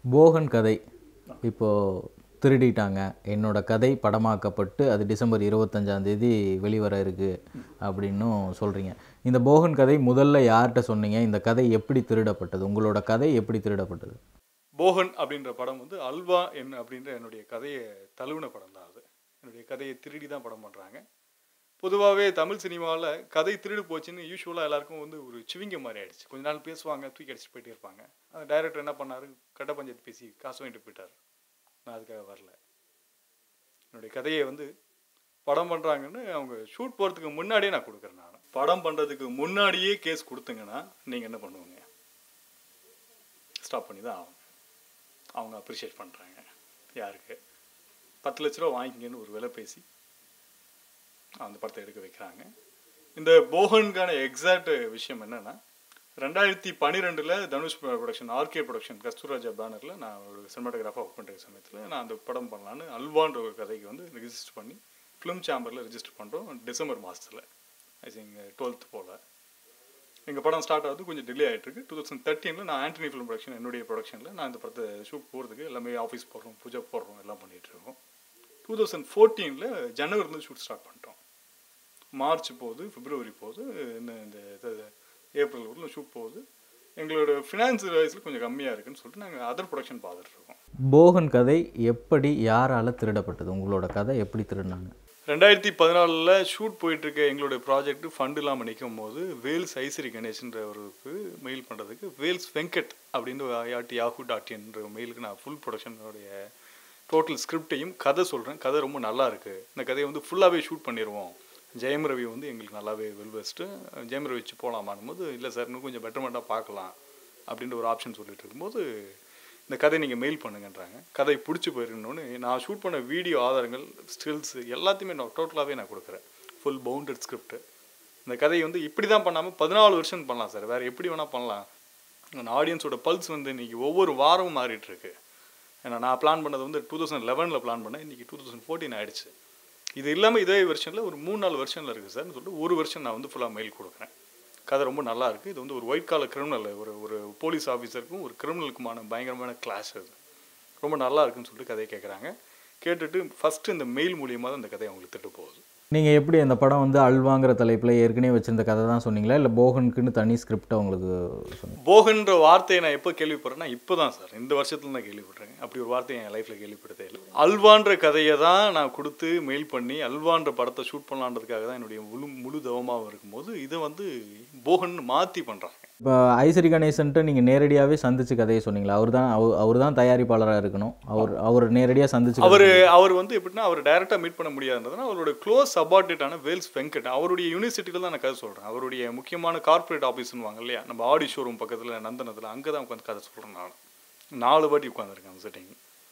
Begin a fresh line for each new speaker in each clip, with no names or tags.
போகன் கதை இப்போது திருடிட்டாங்க, என்னோட கதை படமாக்கப்பட்டு அது டிசம்பர் 25 வெளிவர இருக்குது அப்படின்னும் சொல்கிறீங்க. இந்த போகன் கதை முதல்ல யார்கிட்ட சொன்னீங்க? இந்த கதை எப்படி திருடப்பட்டது? உங்களோட கதை எப்படி திருடப்பட்டது?
போகன் அப்படின்ற படம் வந்து அல்வா அப்படின்ற என்னுடைய கதையை தழுவின படம் தான். அது என்னுடைய கதையை திருடி தான் படம் பண்ணுறாங்க. பொதுவாகவே தமிழ் சினிமாவில் கதை திருடு போச்சுன்னு யூஸ்வலாக எல்லாருக்கும் வந்து ஒரு சிவிங்க மாதிரி ஆயிடுச்சு. கொஞ்ச நாள் பேசுவாங்க, தூக்கி அடிச்சுட்டு போயிட்டே இருப்பாங்க. அந்த டைரக்டர் என்ன பண்ணார், கட்ட பஞ்சாயத்து பேசி காசு வாங்கிட்டு போயிட்டார். நான் அதுக்காக வரல. என்னுடைய கதையை வந்து படம் பண்ணுறாங்கன்னு அவங்க ஷூட் போகிறதுக்கு முன்னாடியே நான் கொடுக்குறேன். நான் படம் பண்ணுறதுக்கு முன்னாடியே கேஸ் கொடுத்தீங்கன்னா நீங்கள் என்ன பண்ணுவீங்க? ஸ்டாப் பண்ணி தான் ஆகும். அவங்க அப்ரிஷியேட் பண்ணுறாங்க. யாருக்கு 10 லட்ச ரூபா வாங்கிங்கன்னு ஒரு விலை பேசி அந்த படத்தை எடுக்க வைக்கிறாங்க. இந்த போகனுக்கான எக்ஸாக்ட் விஷயம் என்னென்னா, 2012 Dhanush production, RK production, Kasthuri Raja பேனரில் நான் ஒரு சினிமாட்டோகிராஃபாக ஒர்க் பண்ணுற சமயத்தில் நான் அந்த படம் பண்ணலான்னு அல்வான்ற ஒரு கதைக்கு வந்து ரிஜிஸ்டர் பண்ணி ஃபிலிம் சேம்பரில் ரிஜிஸ்டர் பண்ணுறோம். டிசம்பர் மாதத்தில் ஐ திங்க் 12th போல் எங்கள் படம் ஸ்டார்ட் ஆகுது. கொஞ்சம் டிலே ஆகிட்டுருக்கு. 2013 நான் ஆண்டனி ஃபிலிம் ப்ரொடக்ஷன், என்னுடைய ப்ரொடக்ஷனில் நான் இந்த படத்தை ஷூட் போகிறதுக்கு எல்லாமே ஆஃபீஸ் போடுறோம், பூஜை போடுறோம், எல்லாம் பண்ணிகிட்ருக்கோம். 2014 ஜனவரிலேருந்து ஷூட் ஸ்டார்ட் பண்ணிட்டோம். மார்ச் போகுது, பிப்ரவரி போகுது, இன்னும் இந்த ஏப்ரல் வரலும் ஷூட் போகுது. எங்களோட ஃபினான்ஸ் வைஸில் கொஞ்சம் கம்மியாக இருக்குன்னு சொல்லிட்டு நாங்கள் அதர் ப்ரொடக்ஷன் பார்த்துட்ருக்கோம்.
போகன் கதை எப்படி யாரால் திருடப்பட்டது? உங்களோட கதை எப்படி திருடினாங்க?
2014 ஷூட் போயிட்டுருக்க எங்களுடைய ப்ராஜெக்ட் ஃபண்டு இல்லாமல் நிற்கும் போது வேல்ஸ் ஐசரி கணேஷ்ன்றவருக்கு மெயில் பண்ணுறதுக்கு வேல்ஸ் வெங்கட் அப்படின்னு yahoo.in மெயிலுக்கு நான் ஃபுல் ப்ரொடக்ஷனுடைய டோட்டல் ஸ்கிரிப்டையும் கதை சொல்கிறேன். கதை ரொம்ப நல்லா இருக்குது, இந்த கதையை வந்து ஃபுல்லாகவே ஷூட் பண்ணிடுவோம். ஜெயம் ரவி வந்து எங்களுக்கு நல்லாவே வெல்வெஸ்ட்டு, ஜெயம் ரவி வச்சு போகலாமான் போது, இல்லை சார் இன்னும் கொஞ்சம் பெட்டர்மெண்ட்டாக பார்க்கலாம் அப்படின்ற ஒரு ஆப்ஷன் சொல்லிட்டு இருக்கும்போது, இந்த கதை நீங்கள் மெயில் பண்ணுங்கன்றாங்க. கதை பிடிச்சி போயிருக்கணுன்னு நான் ஷூட் பண்ண வீடியோ ஆதாரங்கள், ஸ்டில்ஸ் எல்லாத்தையுமே நான் டோட்டலாகவே நான் கொடுக்குறேன். Full bounded script. இந்த கதையை வந்து இப்படி தான் பண்ணாமல் 14 வருஷம் பண்ணலாம் சார், வேறு எப்படி வேணால் பண்ணலாம். அந்த ஆடியன்ஸோட பல்ஸ் வந்து இன்றைக்கி ஒவ்வொரு வாரமும் மாறிட்டுருக்கு. ஏன்னா நான் பிளான் பண்ணது வந்து 2011 பிளான் பண்ணேன், இன்றைக்கி 2014 ஆகிடுச்சு. இது இல்லாமல் இதே வெர்ஷனில் ஒரு 3-4 வெர்ஷனில் இருக்குது சார்னு சொல்லிட்டு ஒரு வெர்ஷன் நான் வந்து ஃபுல்லாக மெயில் கொடுக்குறேன். கதை ரொம்ப நல்லா இருக்குது. இது வந்து ஒரு ஒயிட் காலர் கிரிமினல், ஒரு போலீஸ் ஆஃபீஸருக்கும் ஒரு கிரிமினலுக்குமான பயங்கரமான கிளாஷ். அது ரொம்ப நல்லா இருக்குன்னு சொல்லிட்டு கதையை கேட்குறாங்க. கேட்டுட்டு ஃபஸ்ட்டு இந்த மெயில் மூலியமாக தான் இந்த கதையை அவங்களுக்கு திட்டு போகுது.
நீங்கள் எப்படி அந்த படம் வந்து அல்வாங்கிற தலைப்பில் ஏற்கனவே வச்சுருந்த கதை தான் சொன்னீங்களா, இல்லை போகனுக்குன்னு தனி ஸ்கிரிப்டை உங்களுக்கு சொன்னீங்க?
போகன்ற வார்த்தையை நான் எப்போ கேள்விப்படுறேன்னா இப்போ தான் சார், இந்த வருஷத்துல தான் கேள்விப்படுறேன். அப்படி ஒரு வார்த்தையை என் லைஃப்பில் கேள்விப்படுத்தே இல்லை. அல்வான்ற கதையை தான் நான் கொடுத்து மெயில் பண்ணி அல்வான்ற படத்தை ஷூட் பண்ணலான்றதுக்காக தான் என்னுடைய முழு தவமாகவும் இருக்கும்போது இதை வந்து போகன் மாற்றி பண்ணுறாங்க.
இப்போ ஐசரி கணேசன்ட்டு நீங்கள் நேரடியாகவே சந்திச்சு கதையை சொன்னீங்களா? அவர் தான் தயாரிப்பாளராக இருக்கணும், அவர் நேரடியாக சந்திச்சு
அவர் வந்து எப்படின்னா அவர் டைரெக்டாக மீட் பண்ண முடியாதுன்றதுனா அவரோட க்ளோஸ் சபார்டினேட்டான வேல்ஸ் வெங்கட், அவருடைய யூனிவர்சிட்டியில் தான் நான் கதை சொல்கிறேன். அவருடைய முக்கியமான கார்பரேட் ஆஃபீஸ்ன்னு வாங்க இல்லையா, நம்ம ஆடி ஷோரூம் பக்கத்தில் நந்தனத்தில், அங்கே தான் உட்காந்து கதை சொல்கிறேன். நான் 4 வாட்டி உட்காந்துருக்கேன் அந்த செட்டிங்.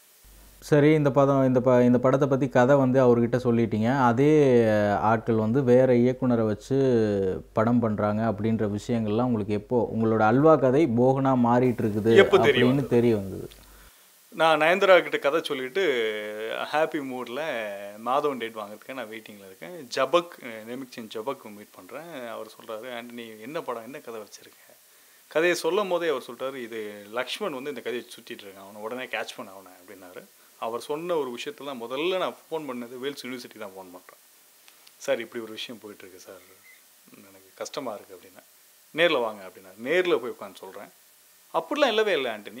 சரி, இந்த படத்தை பற்றி கதை வந்து அவர்கிட்ட சொல்லிட்டீங்க. அதே ஆட்கள் வந்து வேறு இயக்குனரை வச்சு படம் பண்ணுறாங்க அப்படின்ற விஷயங்கள்லாம் உங்களுக்கு எப்போ உங்களோட அல்வா கதை போகனாக மாறிட்டு இருக்குது அப்படின்னு தெரிய வந்தது?
நான் நயன்தாரா கிட்ட கதை சொல்லிவிட்டு ஹாப்பி மூடில் மாதவன் டேட் வாங்குறதுக்கு நான் வெயிட்டிங்கில் இருக்கேன். ஜபக் நேமிக்சின் ஜபக் மீட் பண்ணுறேன். அவர் சொல்கிறாரு, ஆண்டனி என்ன படம், என்ன கதை வச்சுருக்கேன்? கதையை சொல்லும் போதே அவர் சொல்கிறாரு, இது லக்ஷ்மண் வந்து இந்த கதையை சுற்றிட்டு இருக்கான், அவனை உடனே கேட்ச் பண்ண அவனை அப்படின்னாரு. அவர் சொன்ன ஒரு விஷயத்தில் தான் முதல்ல நான் ஃபோன் பண்ணது வேல்ஸ் யூனிவர்சிட்டி தான் ஃபோன் பண்ணுறேன். சார் இப்படி ஒரு விஷயம் போயிட்டுருக்கு சார், எனக்கு கஷ்டமாக இருக்குது அப்படின்னா, நேரில் வாங்க அப்படின்னா நேரில் போய் உட்காந்து சொல்கிறேன். அப்படிலாம் இல்லவே இல்லை ஆண்டனி,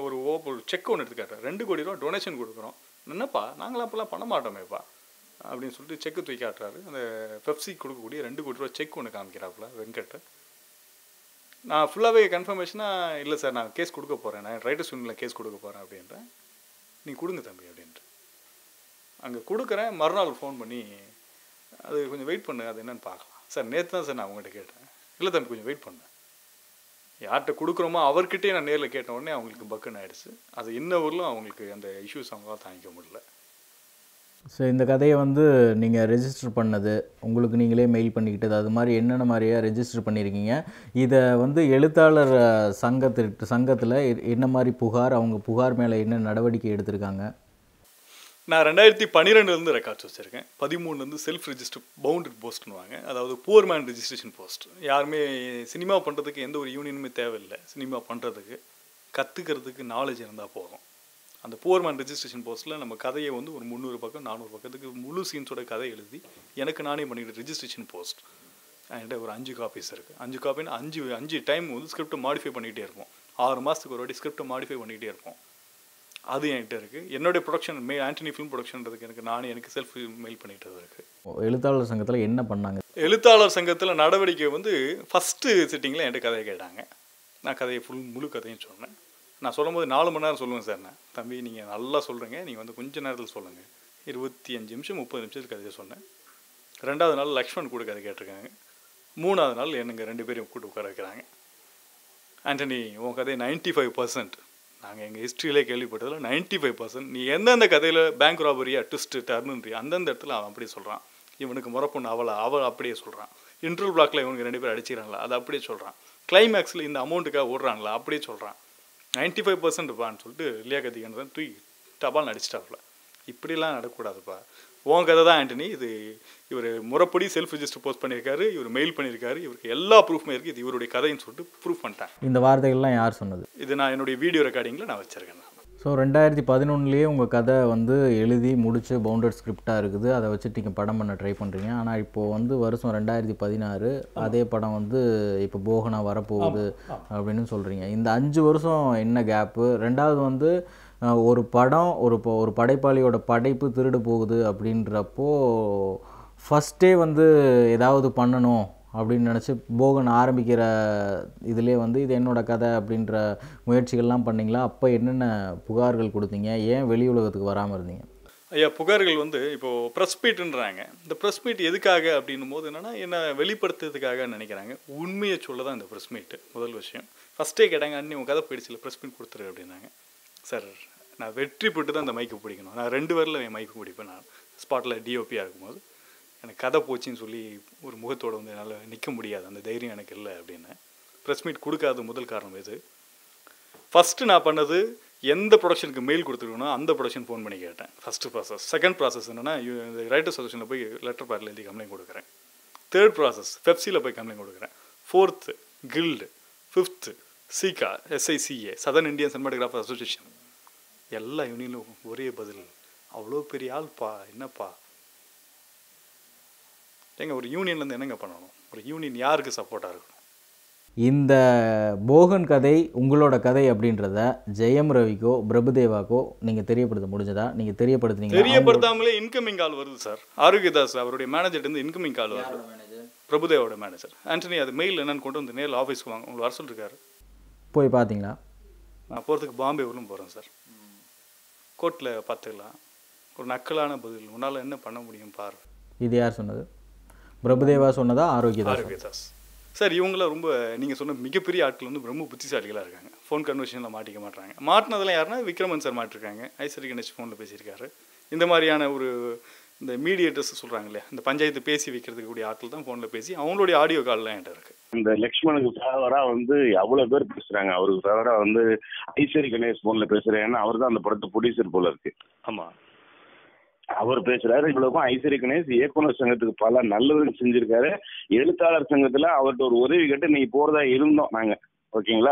ஒரு செக் ஒன்று எடுத்துக்காட்டுறேன், 2 கோடி ரூபா டொனேஷன் கொடுக்குறோம். என்னப்பா நாங்களாம் அப்போல்லாம் பண்ண மாட்டோமேப்பா அப்படின்னு சொல்லிட்டு செக்கு தூக்கி காட்டுறாரு. அந்த பெப்சி கொடுக்கக்கூடிய 2 கோடி ரூபா செக் ஒன்று காமிக்கிறாப்புல வெங்கட். நான் ஃபுல்லாகவே கன்ஃபர்மேஷனாக இல்லை சார், நான் கேஸ் கொடுக்க போகிறேன், நான் ரைட்டர்ஸ் யூனியனில் கேஸ் கொடுக்க போகிறேன் அப்படின்றேன். நீ கொடுங்க தம்பி அப்படின்ட்டு அங்கே கொடுக்குறேன். மறுநாள் ஃபோன் பண்ணி அது கொஞ்சம் வெயிட் பண்ணு, அது என்னென்னு பார்க்கலாம். சார் நேற்று தான் சார் நான் அவங்ககிட்ட கேட்டேன். இல்லை தம்பி கொஞ்சம் வெயிட் பண்ணேன். யார்கிட்ட கொடுக்குறோமோ அவர்கிட்டே நான் நேரில் கேட்ட உடனே அவங்களுக்கு பக்குன்னு ஆகிடுச்சு. அது இன்ன ஊரிலும் அவங்களுக்கு அந்த இஷ்யூஸ் அவங்களால தாங்கிக்க முடியல.
ஸோ இந்த கதையை வந்து நீங்கள் ரெஜிஸ்டர் பண்ணது, உங்களுக்கு நீங்களே மெயில் பண்ணிக்கிட்டது, அது மாதிரி என்னென்ன மாதிரியாக ரெஜிஸ்டர் பண்ணியிருக்கீங்க? இதை வந்து எழுத்தாளர் சங்கத்தில் என்ன மாதிரி புகார், அவங்க புகார் மேலே என்ன நடவடிக்கை எடுத்திருக்காங்க?
நான் 2012 ரெக்கார்ட்ஸ் வச்சுருக்கேன். 13 செல்ஃப் ரெஜிஸ்டர் பவுண்டட் போஸ்ட்னுவாங்க, அதாவது புவர் மேன் ரெஜிஸ்ட்ரேஷன் போஸ்ட். யாருமே சினிமா பண்ணுறதுக்கு எந்த ஒரு யூனியனுமே தேவையில்லை சினிமா பண்ணுறதுக்கு. கற்றுக்கிறதுக்கு நாலேஜ் இருந்தால் போதும். அந்த புவர் மேன் ரெஜிஸ்ட்ரேஷன் போஸ்ட்டில் நம்ம கதையை வந்து ஒரு 300 பக்கம் 400 பக்கத்துக்கு முழு சீன்ஸோட கதை எழுதி எனக்கு நானே பண்ணிக்கிட்டு ரெஜிஸ்ட்ரேஷன் போஸ்ட் என்கிட்ட ஒரு 5 காப்பீஸ் இருக்குது. 5 காப்பின்னு 5 டைம் வந்து ஸ்கிரிப்டை மாடிஃபை பண்ணிக்கிட்டே இருப்போம். 6 மாதத்துக்கு ஒரு வாட்டி ஸ்கிரிப்டை மாடிஃபை பண்ணிக்கிட்டே இருப்போம். அது என்கிட்ட இருக்குது. என்னுடைய ப்ரொடக்ஷன் ஆண்டனி ஃபிலிம் ப்ரொடக்ஷன்றதுக்கு எனக்கு செல்ஃப் மெயில் பண்ணிகிட்டு இருக்குது.
எழுத்தாளர் சங்கத்தில் என்ன பண்ணாங்க?
எழுத்தாளர் சங்கத்தில் நடவடிக்கை வந்து ஃபஸ்ட்டு சிட்டிங்கில் என்கிட்ட கதையை கேட்டாங்க. நான் கதையை முழு கதையும் சொன்னேன். நான் சொல்லும்போது 4 மணி நேரம் சொல்லுவேன் சார். நான் தம்பி நீங்கள் நல்லா சொல்கிறீங்க, நீங்கள் வந்து கொஞ்சம் நேரத்தில் சொல்லுங்கள். 25 நிமிஷம் 30 நிமிஷத்துக்கு கதையை சொன்னேன். 2வது நாள் லக்ஷ்மண் கூட கதை கேட்டிருக்காங்க. 3வது நாள் என்னங்க 2 பேரையும் கூட்டு உட்கார வைக்கிறாங்க. ஆண்டனி உன் கதை 95%, நாங்கள் எங்கள் ஹிஸ்ட்ரியிலே கேள்விப்பட்டதில் 95%, நீ எந்தெந்த கதையில் பேங்க் ராபரியா ட்விஸ்ட்டு டர்னுன்றியா அந்தந்த இடத்துல அவன் அப்படியே சொல்கிறான். இவனுக்கு முறப்பொண்ணு அவள் அப்படியே சொல்கிறான். இன்டர்வல் பிளாக்ல இவனுக்கு 2 பேர் அடிச்சிடறாங்களா அதை அப்படியே சொல்கிறான். கிளைமேக்ஸில் இந்த அமௌண்ட்டுக்காக ஓடுறாங்களா அப்படியே சொல்கிறான். 95% பான்னு சொல்லிட்டு லியா கத்திகன் தூக்கி டபால் நடிச்சிட்டாப்புல. இப்படிலாம் நடக்கக்கூடாதுப்பா. உன் கதை தான் ஆண்டனி, இது இவர் முறைப்படி செல்ஃப் ரெஜிஸ்டர் போஸ்ட் பண்ணியிருக்காரு, இவர் மெயில் பண்ணியிருக்காரு, இவருக்கு எல்லா ப்ரூஃப்மே இருக்குது, இது இவருடைய கதைன்னு சொல்லிட்டு ப்ரூஃப் பண்ணிட்டேன்.
இந்த வார்த்தைகள்லாம் யார் சொன்னது?
இது நான் என்னுடைய வீடியோ ரெக்கார்டிங்கில் நான் வச்சுருக்கேன்.
ஸோ 2011லேயே உங்கள் கதை வந்து எழுதி முடிச்சு பவுண்டட் ஸ்கிரிப்டாக இருக்குது, அதை வச்சுட்டு நீங்கள் படம் பண்ண ட்ரை பண்ணுறீங்க. ஆனால் இப்போது வந்து வருஷம் 2016 அதே படம் வந்து இப்போ போகனா வரப்போகுது அப்படின்னு சொல்கிறீங்க. இந்த 5 வருஷம் என்ன கேப்பு? 2வது வந்து ஒரு படம் ஒரு படைப்பாளியோட படைப்பு திருடு போகுது அப்படின்றப்போ ஃபஸ்ட்டே வந்து ஏதாவது பண்ணணும் அப்படின்னு நினச்சி போகன் ஆரம்பிக்கிற இதிலே வந்து இது என்னோட கதை அப்படின்ற முயற்சிகள்லாம் பண்ணிங்களா? அப்போ என்னென்ன புகார்கள் கொடுத்தீங்க? ஏன் வெளி உலகத்துக்கு வராமல் இருந்தீங்க?
ஐயா, புகார்கள் வந்து இப்போது ப்ரெஸ் மீட்டுன்றாங்க. இந்த ப்ரெஸ் மீட் எதுக்காக அப்படின்னும் போது என்னென்னா என்ன வெளிப்படுத்துறதுக்காக நினைக்கிறாங்க. உண்மையை சொல்ல தான் இந்த ப்ரெஸ் மீட்டு. முதல் விஷயம் ஃபஸ்ட்டே கேட்டாங்க, அண்ணி உங்கள் கதை போயிடுச்சு, ப்ரெஸ் மீட் கொடுத்துரு அப்படின்னாங்க. சார் நான் வெற்றி பெற்று தான் இந்த மைக்கு பிடிக்கணும், நான் 2 பேரில் என் மைக்கு பிடிப்பேன். நான் ஸ்பாட்டில் டிஓபியாக இருக்கும்போது எனக்கு கதை போச்சுன்னு சொல்லி ஒரு முகத்தோடு வந்து என்னால் நிற்க முடியாது, அந்த தைரியம் எனக்கு இல்லை அப்படின்னு ப்ரெஸ் மீட் கொடுக்காத முதல் காரணம் இது. ஃபஸ்ட்டு நான் பண்ணது எந்த ப்ரொடக்ஷனுக்கு மெயில் கொடுத்துருக்கணும் அந்த ப்ரொடக்ஷன் ஃபோன் பண்ணி கேட்டேன். First process. செகண்ட் ப்ராசஸ் என்னென்னா இந்த ரைட்டர் அசோசியேஷனில் போய் லெட்டர் பேடில் எழுதி கம்ப்ளைண்ட் கொடுக்குறேன். தேர்ட் ப்ராசஸ் பெப்சியில் போய் கம்ப்ளைண்ட் கொடுக்குறேன். 4th guild. 5th சீகா SICA southern Indian cinematographer association. எல்லா யூனியனும் ஒரே பதில், அவ்வளோ பெரிய ஆள்ப்பா என்னப்பா. ஏங்க ஒரு யூனியன்லேருந்து என்னங்க பண்ணணும்? ஒரு யூனியன் யாருக்கு சப்போர்ட்டாக இருக்கணும்?
இந்த போகன் கதை உங்களோட கதை அப்படின்றத ஜெயம் ரவிக்கோ பிரபுதேவாக்கோ நீங்கள் தெரியப்படுத்த முடிஞ்சதா? நீங்கள் தெரியப்படுத்துனீங்க?
தெரியப்படுத்தாமலே இன்கமிங் கால் வருது சார். ஆரோக்கியதாஸ் அவருடைய மேனேஜர்லேருந்து இன்கமிங் கால் வருது. பிரபுதேவோட மேனேஜர். ஆண்டனி அது மெயில் என்னன்னு கொண்டு வந்து நேரில் ஆஃபீஸ்க்கு வாங்க, உங்களை வர சொல்லிருக்காரு.
போய் பார்த்தீங்களா?
நான் போகிறதுக்கு பாம்பே வரலும் போகிறேன் சார். கோர்ட்டில் பார்த்துக்கலாம். ஒரு நக்கலான பதில், உன்னால் என்ன பண்ண முடியும் பாரு.
இது யார் சொன்னது? பிரபுதேவா சொன்னதா? ஆரோக்கியதாஸ்
சார். இவங்களாம் ரொம்ப நீங்கள் சொன்ன மிகப்பெரிய ஆட்கள் வந்து ரொம்ப புத்திசாலிகளாக இருக்காங்க. ஃபோன் கன்வர்சேஷனில் மாட்டிக்க மாட்டாங்க. மாட்டினதெல்லாம் யாருன்னா விக்ரமன் சார் மாட்டிருக்காங்க. ஐஸ்வரி கணேஷ் ஃபோனில் பேசியிருக்காரு. இந்த மாதிரியான ஒரு இந்த மீடியேட்டர்ஸ் சொல்கிறாங்க இல்லையா, இந்த பஞ்சாயத்து பேசி வைக்கிறதுக்கு கூடிய ஆட்கள் தான் ஃபோனில் பேசி அவங்களுடைய ஆடியோ கால்லாம் என்கிட்ட இருக்குது.
இந்த லக்ஷ்மணுக்கு ஃபேவராக வந்து அவ்வளோ பேர் பேசுகிறாங்க. அவருக்கு ஃபேவராக வந்து ஐஸ்வரி கணேஷ் ஃபோனில் பேசுகிறேன். ஏன்னா அவர் தான் அந்த படத்தை ப்ரொடியூசர் போல இருக்கு.
ஆமாம்,
அவர் பேசுறாரு. இவ்வளவுக்கும் ஐஸ்வரி கணேஷ் இயக்குனர் சங்கத்துக்கு பல நல்லது செஞ்சிருக்காரு. எழுத்தாளர் சங்கத்துல அவர்கிட்ட ஒரு உதவி கேட்டு நீங்க போறதா இருந்தோம் நாங்க. ஓகேங்களா?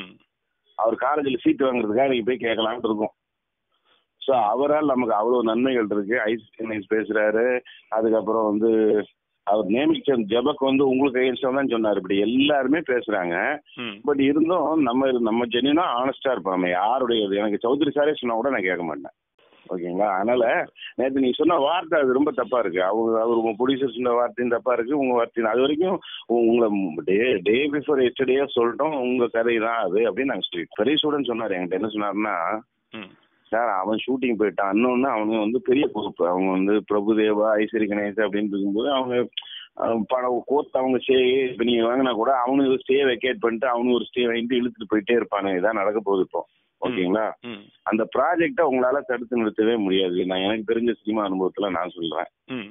அவர் காலேஜில் சீட் வாங்குறதுக்காக நீங்க போய் கேட்கலாம்னு இருக்கோம். ஸோ அவரால் நமக்கு அவ்வளவு நன்மைகள் இருக்கு. ஐஸ்வரி கணேஷ் பேசுறாரு. அதுக்கப்புறம் வந்து அவர் நேமிச்ச ஜபக் வந்து உங்களுக்கு கையெழுத்து தான் சொன்னார். இப்படி எல்லாருமே பேசுறாங்க. பட் இருந்தும் நம்ம ஜென்யூனா ஆனஸ்டா இருப்போம். நம்ம யாருடைய எனக்கு சௌத்ரி சாரே சொன்னா கூட நான் கேட்க மாட்டேன். ஓகேங்களா? அதனால நேற்று நீ சொன்ன வார்த்தை அது ரொம்ப தப்பா இருக்கு. அவர் உங்க ப்ரொடியூசர் சொன்ன வார்த்தையும் தப்பா இருக்கு, உங்க வார்த்தையும். அது வரைக்கும் உங்களை டே பிஃபோர் எஸ்டர்டே சொல்லிட்டோம் உங்க கதை தான் அது அப்படின்னு நாங்கள் சொல்லிட்டோம். பெரிய ஸ்டூடெண்ட் சொன்னார் என்கிட்ட. என்ன சொன்னாருன்னா, சார் அவன் ஷூட்டிங் போயிட்டான், இன்னொன்னு அவங்க வந்து பெரிய பொறுப்பு. அவங்க வந்து பிரபுதேவா ஐஸ்வரி கணேஷ் அப்படின்னு இருக்கும்போது அவங்க பணம் கோர்த்து அவங்க ஸ்டே இப்போ நீங்கள் வாங்கினா கூட அவனுக்கு ஸ்டே வெக்கேட் பண்ணிட்டு அவனு ஒரு ஸ்டே வாங்கிட்டு இழுத்துட்டு போயிட்டே இருப்பானுங்க. இதான் நடக்க போகுது இப்போ. ஓகேங்களா? அந்த ப்ராஜெக்டை உங்களால தடுத்து நிறுத்தவே முடியாது. நான் எனக்கு தெரிஞ்ச சினிமா அனுபவத்துல நான் சொல்றேன்.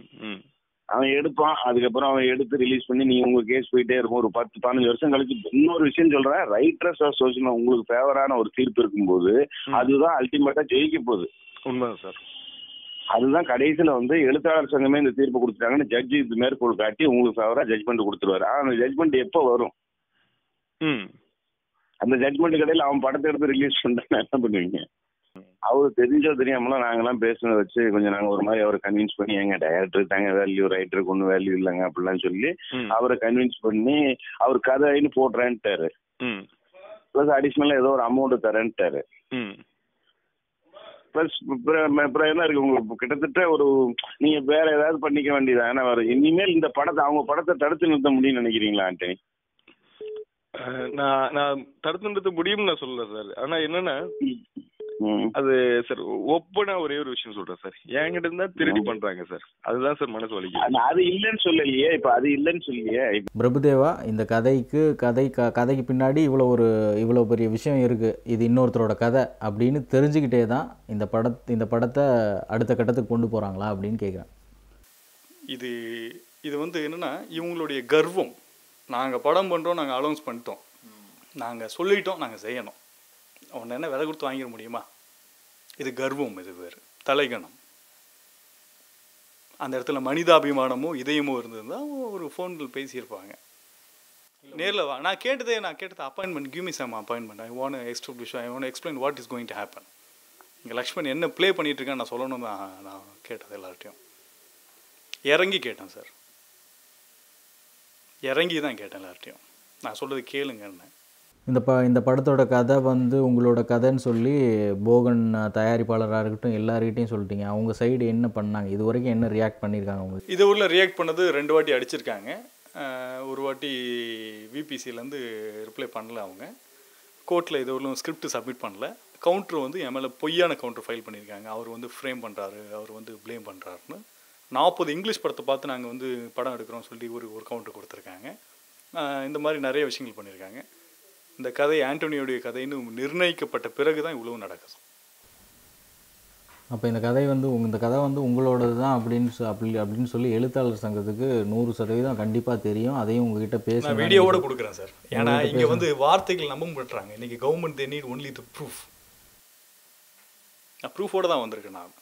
அவன் எடுப்பான், அதுக்கப்புறம் அவன் எடுத்து ரிலீஸ் பண்ணி நீங்க உங்க கேஸ் போயிட்டே இருக்கும். ஒரு 10-15 வருஷம் கழிச்சு இன்னொரு விஷயம் சொல்றேன், ரைட்டர்ஸ் அசோசியேஷன் உங்களுக்கு ஃபேவரான ஒரு தீர்ப்பு இருக்கும்போது அதுதான் அல்டிமேட்டா ஜெயிக்க போகுது.
உண்மைதான் சார்.
அதுதான் கடைசியில வந்து எழுத்தாளர் சங்கமே இந்த தீர்ப்பு கொடுத்துட்டாங்கன்னு ஜட்ஜி இது மேற்கோள் காட்டி உங்களுக்கு ஃபேவரா ஜட்ஜ்மெண்ட் கொடுத்துருவாரு. அந்த ஜட்ஜ்மெண்ட் எப்போ வரும்? அந்த ஜட்மெண்ட் கடையில் அவன் படத்தை எடுத்து ரிலீஸ் பண்ணிட்டா என்ன பண்ணுவீங்க? அவரு தெரிஞ்சோ தெரியாமலாம் நாங்கெல்லாம் பேசுனதை வச்சு கொஞ்சம் நாங்கள் ஒரு மாதிரி அவரை கன்வின்ஸ் பண்ணி, எங்க டைரக்டர் தாங்க வேல்யூ, ரைட்டருக்கு ஒன்றும் வேல்யூ இல்லைங்க அப்படிலாம் சொல்லி அவரை கன்வின்ஸ் பண்ணி அவர் கதைன்னு போடுறேன்ட்டாரு. ப்ளஸ் அடிஷ்னலாக ஏதோ ஒரு அமௌண்ட் தரேன்ட்டாரு. ப்ளஸ் அப்புறம் என்ன இருக்கு உங்களுக்கு கிட்டத்தட்ட ஒரு நீங்க வேற ஏதாவது பண்ணிக்க வேண்டியதா? ஏன்னா இனிமேல் இந்த படத்தை அவங்க படத்தை தடுத்து நிறுத்த முடியும்னு நினைக்கிறீங்களா ஆண்டனி?
நான் தடுத்து நிறுத்த முடியும்னு நான் சொல்லல சார். ஆனா என்னன்னா அது சார் ஒப்பனா ஒரே ஒரு விஷயம் சொல்றேன் சார், என்கிட்ட இருந்தா திருடி பண்றாங்க சார். அதுதான் சார் மனசு வலிக்குது.
அது இல்லைன்னு சொல்லலையே, இப்ப அது இல்லைன்னு சொல்லலையே.
பிரபுதேவா, இந்த கதைக்கு பின்னாடி இவ்வளோ பெரிய விஷயம் இருக்கு, இது இன்னொருத்தரோட கதை அப்படின்னு தெரிஞ்சுக்கிட்டே தான் இந்த படத்தை அடுத்த கட்டத்துக்கு கொண்டு போறாங்களா அப்படின்னு கேட்குறேன்.
இது வந்து என்னன்னா இவங்களுடைய கர்வம். நாங்கள் படம் பண்ணுறோம், நாங்கள் அலௌன்ஸ் பண்ணிட்டோம், நாங்கள் சொல்லிட்டோம், நாங்கள் செய்யணும், அவனை என்ன விலை கொடுத்து வாங்கிட முடியுமா? இது கர்வம், இது வேறு தலைகணம். அந்த இடத்துல மனிதாபிமானமும் இதயமும் இருந்ததுன்னா ஒரு ஃபோனில் பேசியிருப்பாங்க. நேரில் வா, நான் கேட்டது appointment, give me some appointment, I want establish, I want explain what is going to happen. இங்கே லக்ஷ்மண் என்ன ப்ளே பண்ணிகிட்ருக்கேன்னு நான் சொல்லணும் தான் நான் கேட்டது. எல்லார்ட்டையும் இறங்கி கேட்டேன் சார், இறங்கி தான் கேட்டேன் எல்லார்ட்டையும். நான் சொல்கிறது கேளுங்கன்னு.
இந்த படத்தோட கதை வந்து உங்களோட கதைன்னு சொல்லி போகன் தயாரிப்பாளராக இருக்கட்டும் எல்லாருக்கிட்டையும் சொல்லிட்டீங்க. அவங்க சைடு என்ன பண்ணாங்க? இது வரைக்கும் என்ன ரியாக்ட் பண்ணியிருக்காங்க? அவங்க
இது உள்ள ரியாக்ட் பண்ணது 2 வாட்டி அடிச்சிருக்காங்க. ஒரு வாட்டி விபிசிலேருந்து ரிப்ளை பண்ணல. அவங்க கோர்ட்டில் இது உள்ள ஸ்கிரிப்ட் சப்மிட் பண்ணல. கவுண்டர் வந்து என் மேலே பொய்யான கவுண்டர் ஃபைல் பண்ணியிருக்காங்க. அவர் வந்து ஃப்ரேம் பண்ணுறாரு, அவர் வந்து ப்ளேம் பண்ணுறாருன்னு. 40 இங்கிலீஷ் படத்தை பார்த்து நாங்கள் வந்து படம் எடுக்கிறோம்னு சொல்லி ஒரு கவுண்டர் கொடுத்துருக்காங்க. இந்த மாதிரி நிறைய விஷயங்கள் பண்ணியிருக்காங்க. இந்த கதை ஆண்டனியோடைய கதைன்னு நிர்ணயிக்கப்பட்ட பிறகு தான் இவ்வளவு நடக்குது.
அப்போ இந்த கதை வந்து உங்களோடது தான் அப்படின்னு சொல்லி எழுத்தாளர் சங்கத்துக்கு 100% கண்டிப்பாக தெரியும். அதையும் உங்ககிட்ட
நான் வீடியோவோட கொடுக்குறேன் சார். ஏன்னா இங்கே வந்து வார்த்தைகள் நம்ப மாட்டுறாங்க. இன்றைக்கி government they need only the proof. நான் ப்ரூஃபோடு தான் வந்திருக்கேன். நான்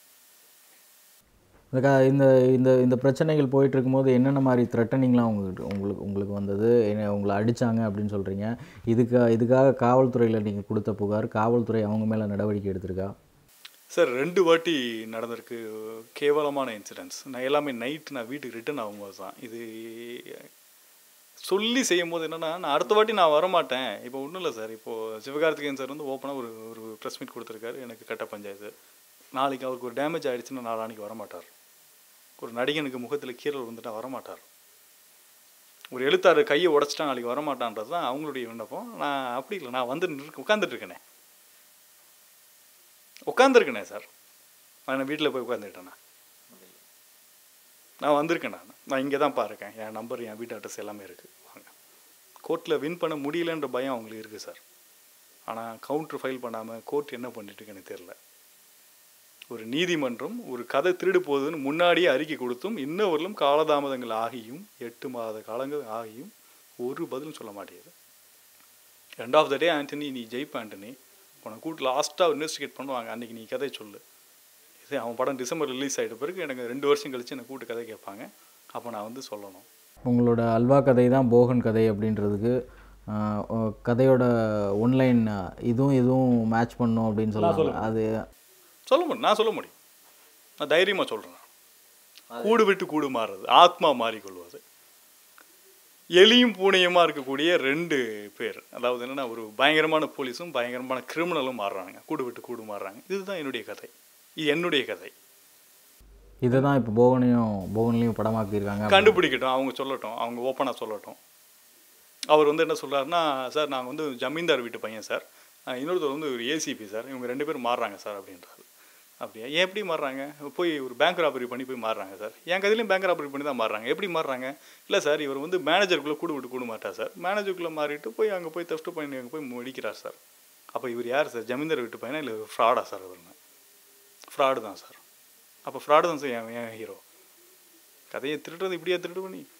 இந்த பிரச்சனைகள் போயிட்டு இருக்கும்போது என்னென்ன மாதிரி த்ரெட்டனிங்லாம் உங்களுக்கு வந்தது? உங்களை அடித்தாங்க அப்படின்னு சொல்கிறீங்க. இதுக்காக காவல்துறையில் நீங்கள் கொடுத்த புகார், காவல்துறை அவங்க மேலே நடவடிக்கை எடுத்திருக்கா?
சார் 2 வாட்டி நடந்திருக்கு கேவலமான இன்சிடென்ட்ஸ். நான் எல்லாமே நைட்டு நான் வீட்டுக்கு ரிட்டர்ன் ஆகும்போது தான் இது சொல்லி செய்யும் போது என்னென்னா, நான் அடுத்த வாட்டி நான் வரமாட்டேன். இப்போ ஒன்றும் இல்லை சார், இப்போது சிவகார்த்திகேயன் சார் வந்து ஓப்பனாக ஒரு ப்ரெஸ் மீட் கொடுத்துருக்காரு. எனக்கு கட்ட பஞ்சாயத்து, நாளைக்கு அவருக்கு ஒரு டேமேஜ் ஆகிடுச்சுன்னா நாளைக்கு வரமாட்டார். ஒரு நடிகனுக்கு முகத்தில் கீரல் வந்துட்டால் வரமாட்டார். ஒரு எழுத்தாளர் கையை உடச்சிட்டா நாளைக்கு வரமாட்டான்றது தான் அவங்களுடைய விண்ணப்பம். நான் அப்படி இல்லை, நான் வந்து உட்காந்துருக்கேனே சார். நான் வீட்டில் போய் உட்காந்துக்கிட்டேண்ணா, நான் வந்திருக்கேன். நான் இங்கே தான் இருக்கேன். என் நம்பர், என் வீட்டு அட்ரஸ் எல்லாமே இருக்குது. வாங்க. கோர்ட்டில் வின் பண்ண முடியலன்ற பயம் அவங்களுக்கு இருக்குது சார். ஆனால் கவுண்டர் ஃபைல் பண்ணாமல் கோர்ட் என்ன பண்ணிட்டுருக்கு எனக்கு தெரியல. ஒரு நீதிமன்றம் ஒரு கதை திருடு போகுதுன்னு முன்னாடியே அறிக்கை கொடுத்தும் இன்னவர்களும் காலதாமதங்கள் ஆகியும் 8 மாத காலங்கள் ஆகியும் ஒரு பதிலும் சொல்ல மாட்டேங்குது. End of the day Antony, நீ ஜெயிப்ப ஆண்டனி, உன்னை கூட்டு லாஸ்ட்டாக இன்வெஸ்டிகேட் பண்ணுவாங்க. அன்றைக்கி நீ கதை சொல்லு. இதே அவன் படம் டிசம்பர் ரிலீஸ் ஆகிட்ட பிறகு எனக்கு 2 வருஷம் கழித்து என்னை கூட்டு கதை கேட்பாங்க. அப்போ நான் வந்து சொல்லணும்.
உங்களோட அல்வா கதை தான் போகன் கதை அப்படின்றதுக்கு கதையோட ஒன்லைன் இதுவும் மேட்ச் பண்ணும் அப்படின்னு சொல்லலாம். அது
நான் சொல்ல முடியும். நான் தைரியமாக சொல்கிறேன். கூடு விட்டு கூடு மாறுறது, ஆத்மா மாறிக்கொள்வது. எலியும் பூனையுமா இருக்கக்கூடிய 2 பேர், அதாவது என்னென்னா ஒரு பயங்கரமான போலீஸும் பயங்கரமான கிரிமினலும் மாறுறாங்க, கூடு விட்டு கூடு மாறுறாங்க. இதுதான் என்னுடைய கதை, இது என்னுடைய கதை.
இதை தான் இப்போ போகன்லையும் படமாக்கியிருக்காங்க.
கண்டுபிடிக்கட்டும், அவங்க சொல்லட்டும், அவங்க ஓப்பனாக சொல்லட்டும். அவர் வந்து என்ன சொல்கிறாருன்னா, சார் நாங்கள் வந்து ஜமீன்தார் வீட்டு பையன் சார், இன்னொருத்தர் வந்து ஒரு ஏசிபி சார், இவங்க 2 பேரும் மாறுறாங்க சார் அப்படின்றாரு. அப்படியா? ஏன் எப்படி மாறுறாங்க? போய் ஒரு பேங்க் ராபரி பண்ணி போய் மாறுறாங்க சார். என் கதையிலையும் பேங்க் ராபரி பண்ணி தான் மாறுறாங்க. எப்படி மாறுறாங்க? இல்லை சார், இவர் வந்து மேனேஜருக்குள்ளே கூடு விட்டு கூடு மாட்டார் சார், மேனேஜருக்குள்ளே மாறிட்டு போய் அங்கே போய் தெஃப்ட் பண்ணி அங்கே போய் முடிக்கிறார் சார். அப்போ இவர் யார் சார்? ஜமீன்தார் வீட்டு பையனா இல்லை ஃப்ராடா சார்? அவருங்க ஃப்ராடு தான் சார். அப்போ ஃப்ராடு தான் சார் என் ஹீரோ. கதையை திருடுறது இப்படியா திருடு பண்ணி